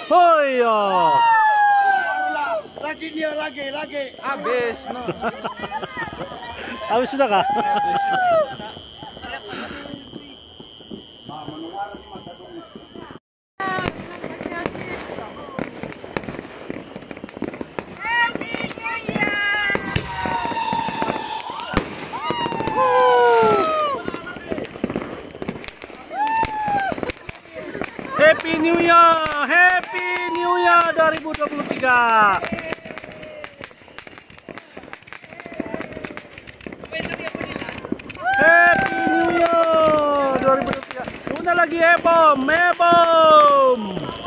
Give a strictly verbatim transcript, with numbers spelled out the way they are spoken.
Oh iya. Barulah. Lagi dia lagi lagi. Habis. No. Habis sudah kah? Happy New Year, Happy New Year dua ribu dua puluh tiga. Happy New Year dua ribu dua puluh tiga. Una lagi ebom, ebom.